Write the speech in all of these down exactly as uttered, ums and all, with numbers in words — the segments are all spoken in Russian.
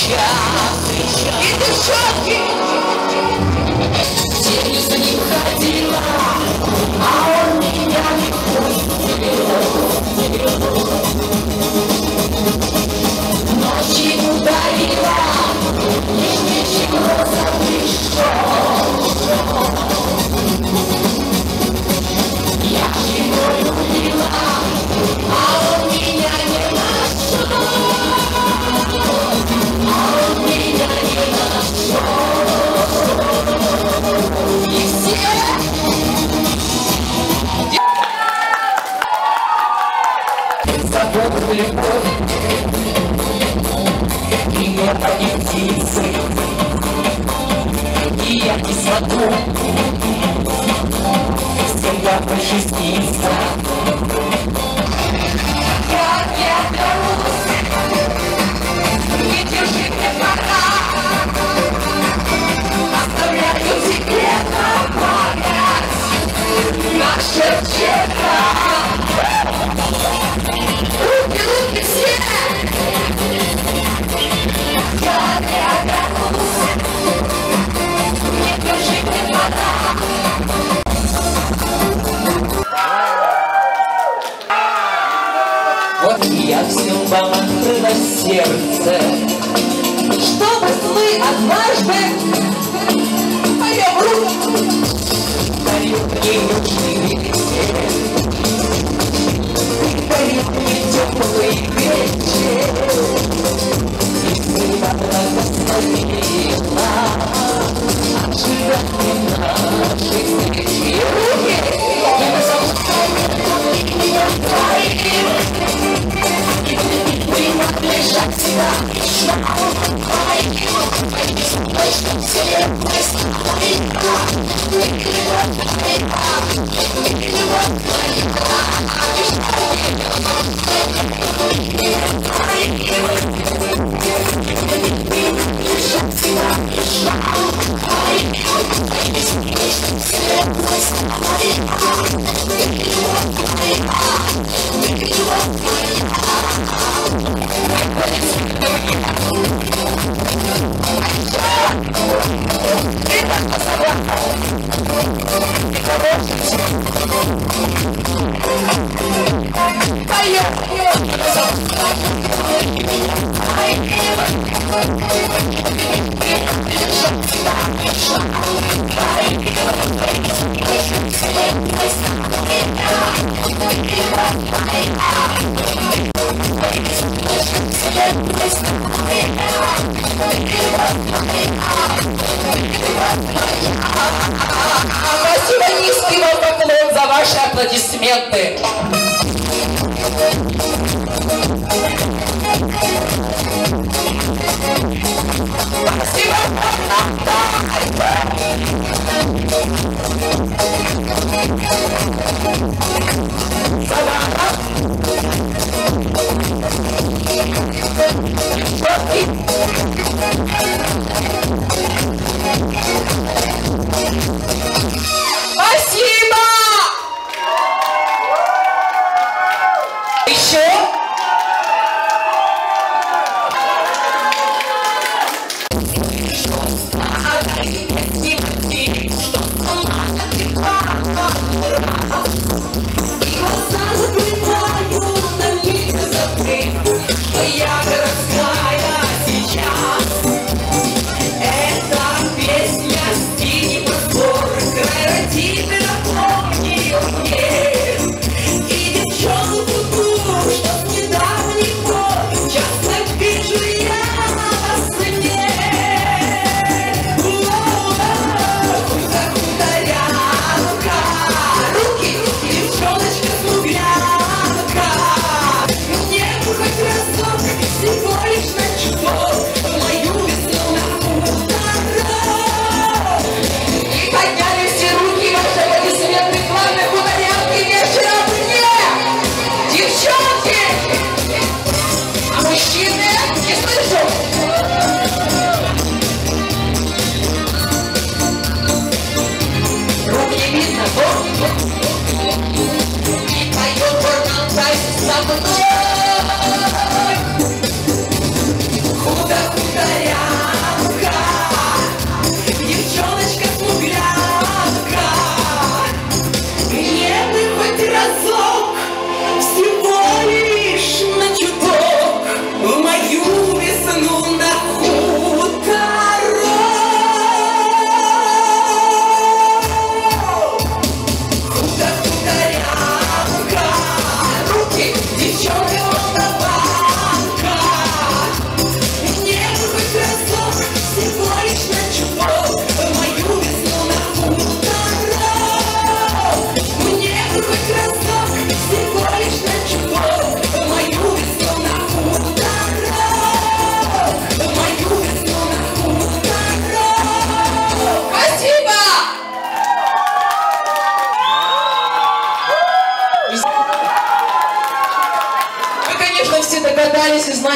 И девчонки тенью за ним ходила, а он меня не пустил. Ночью ударила, и вечер гроза пришел. Я его любила, а он меня не нашел. А он меня не нашел. И все забыл любовь, и это не птицы, и я кислоту всегда больше снится. Как я берусь, не держи мне пора, оставляю секретно память наше вчера. Руки, руки все! Как я берусь, не держи мне пора. Вот я всем вам открыла сердце, чтобы мы однажды поем руку, поют мне южный ветер, поют мне теплый вечер, и сына благословила ожидание нашей встречи. Руки! Я зовут меня твоим, принадлежат всегда лишь нам. Точно вселенной славика, и любовь твоя, и любовь твоя, принадлежат всегда лишь нам. Точно вселенной славика, и любовь твоя, и любовь твоя. Спасибо, низкий вам поклон за ваши аплодисменты. Спасибо. Спасибо! Еще? Я городская сейчас. Это песня стихи простор, край родителя помню мне. И девчонку ту, что с недавних пор часто вижу я во сне.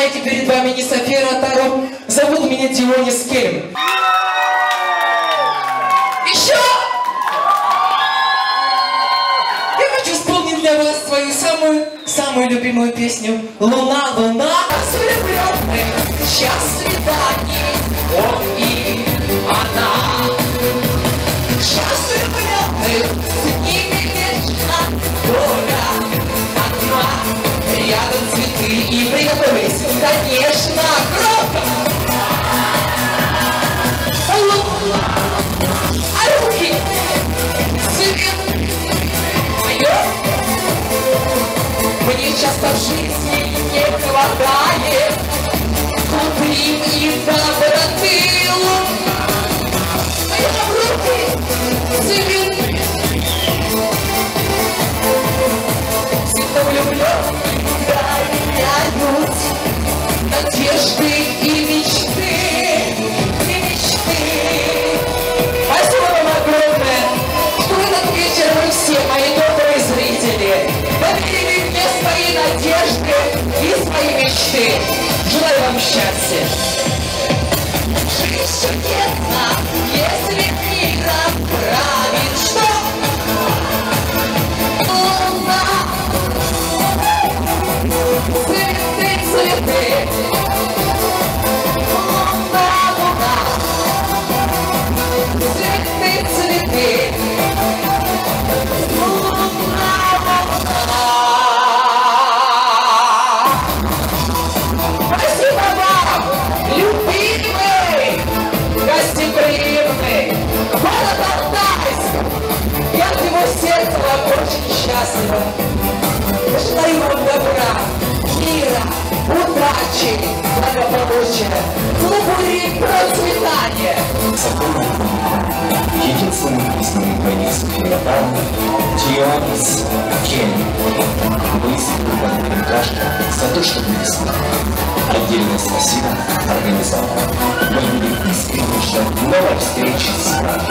знаете, перед вами не София Ротару, зовут меня Дионис Кельм. Еще! Я хочу исполнить для вас свою самую, самую любимую песню «Луна, луна». С влюбленных час свиданий, он и она. Час влюбленных, с ними вечно доля одна. Рядом цветы и приготовились, конечно, громко. Луна, а руки цвет моё. Мне часто в жизни не хватает куплин и доброты. Моя руки цвет всегда влюблён. Меняют надежды и мечты, и мечты. Спасибо вам огромное, что в этот вечер вы все, мои добрые зрители, доверили мне свои надежды и свои мечты. Желаю вам счастья. Жизнь чудесна, если миром правит что? Луна. Цветы, цветы, луна, луна, цветы, цветы, луна, луна. Спасибо вам, любимый, гостеприимный город Алтайск. Я от его сердца вам очень счастлива. Желаю вам добра, мира, удачи, благополучия, глубокого процветания. Единственным признанным двойник Софии Ротару Дионис Кельм. Вы исполнили каждого за то, что близко. Отдельное спасибо организаторам. Мы будем искренне ждать новой встречи с вами.